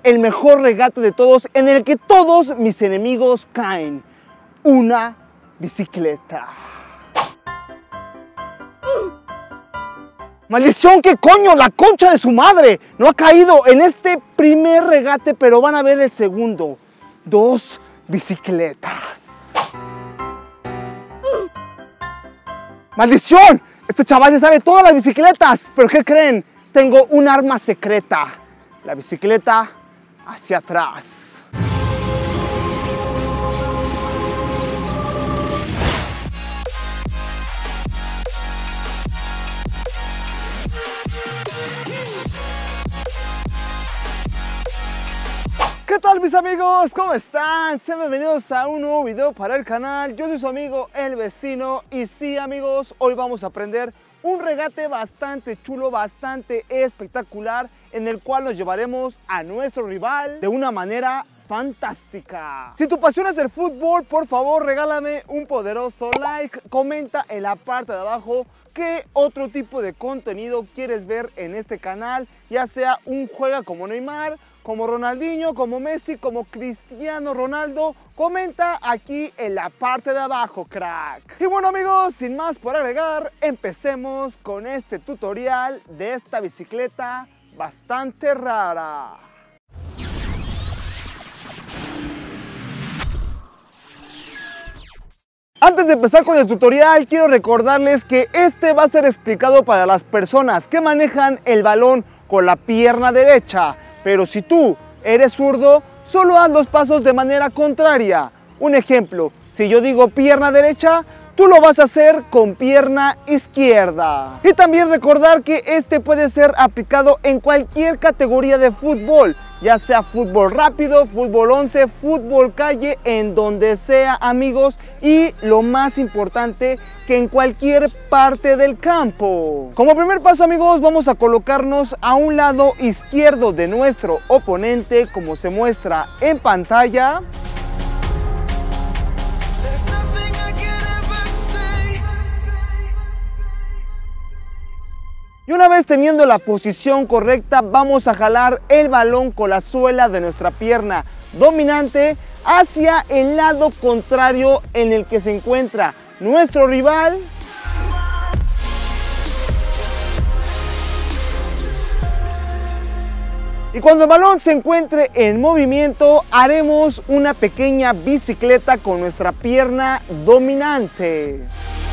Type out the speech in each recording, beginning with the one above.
el mejor regate de todos, en el que todos mis enemigos caen. Una bicicleta. ¡Maldición! ¿Qué coño? ¡La concha de su madre! No ha caído en este primer regate, pero van a ver el segundo. 2 bicicletas. ¡Maldición! Este chaval se sabe todas las bicicletas. ¿Pero qué creen? Tengo un arma secreta. La bicicleta hacia atrás. ¿Qué tal mis amigos? ¿Cómo están? Sean bienvenidos a un nuevo video para el canal. Yo soy su amigo El Vecino y sí amigos, hoy vamos a aprender un regate bastante chulo, bastante espectacular, en el cual nos llevaremos a nuestro rival de una manera fantástica. Si tu pasión es el fútbol, por favor regálame un poderoso like, comenta en la parte de abajo qué otro tipo de contenido quieres ver en este canal, ya sea un juega como Neymar, como Ronaldinho, como Messi, como Cristiano Ronaldo. Comenta aquí en la parte de abajo, crack. Y bueno amigos, sin más por agregar, empecemos con este tutorial de esta bicicleta bastante rara. Antes de empezar con el tutorial, quiero recordarles que este va a ser explicado para las personas que manejan el balón con la pierna derecha. Pero si tú eres zurdo, solo haz los pasos de manera contraria. Un ejemplo, si yo digo pierna derecha, tú lo vas a hacer con pierna izquierda. Y también recordar que este puede ser aplicado en cualquier categoría de fútbol, ya sea fútbol rápido, fútbol 11, fútbol calle, en donde sea amigos, y lo más importante, que en cualquier parte del campo. Como primer paso amigos, vamos a colocarnos a un lado izquierdo de nuestro oponente, como se muestra en pantalla. Y una vez teniendo la posición correcta, vamos a jalar el balón con la suela de nuestra pierna dominante hacia el lado contrario en el que se encuentra nuestro rival. Y cuando el balón se encuentre en movimiento, haremos una pequeña bicicleta con nuestra pierna dominante.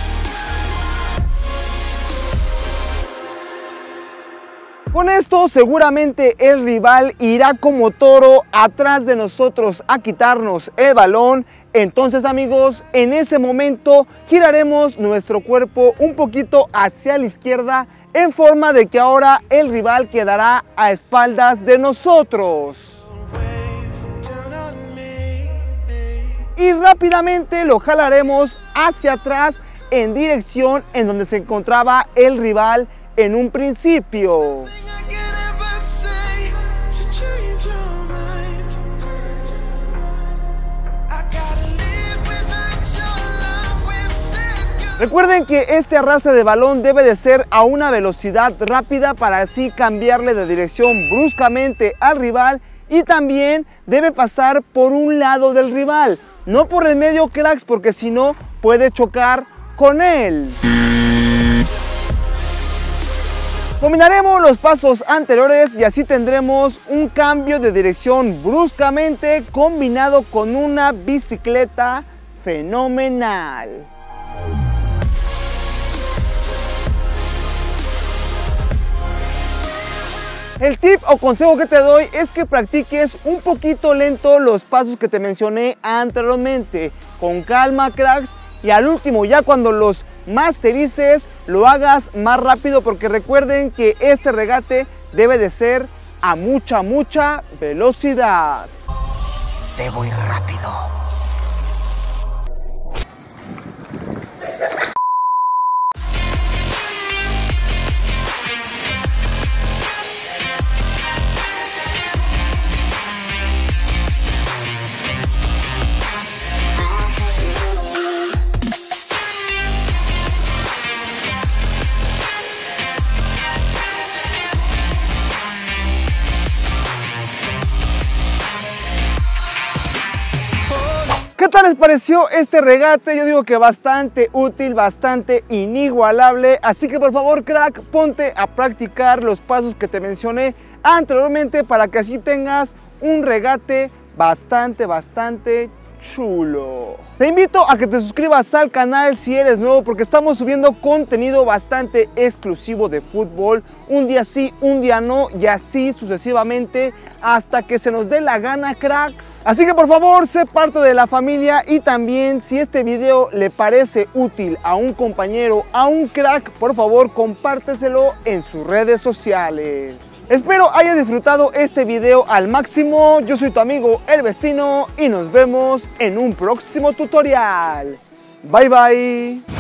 Con esto seguramente el rival irá como toro atrás de nosotros a quitarnos el balón. Entonces amigos, en ese momento giraremos nuestro cuerpo un poquito hacia la izquierda, en forma de que ahora el rival quedará a espaldas de nosotros. Y rápidamente lo jalaremos hacia atrás en dirección en donde se encontraba el rival en un principio. Recuerden que este arrastre de balón debe de ser a una velocidad rápida para así cambiarle de dirección bruscamente al rival, y también debe pasar por un lado del rival, no por el medio, cracks, porque si no puede chocar con él. Combinaremos los pasos anteriores y así tendremos un cambio de dirección bruscamente combinado con una bicicleta fenomenal. El tip o consejo que te doy es que practiques un poquito lento los pasos que te mencioné anteriormente. Con calma, cracks, y al último, ya cuando los masterices, lo hagas más rápido, porque recuerden que este regate debe de ser a mucha velocidad. Debo ir rápido. ¿Qué tal les pareció este regate? Yo digo que bastante útil, bastante inigualable. Así que por favor, crack, ponte a practicar los pasos que te mencioné anteriormente para que así tengas un regate bastante chulo. Te invito a que te suscribas al canal si eres nuevo, porque estamos subiendo contenido bastante exclusivo de fútbol, un día sí, un día no, y así sucesivamente hasta que se nos dé la gana, cracks. Así que por favor, sé parte de la familia, y también si este video le parece útil a un compañero, a un crack, por favor compárteselo en sus redes sociales. Espero hayas disfrutado este video al máximo. Yo soy tu amigo El Vecino y nos vemos en un próximo tutorial. Bye bye.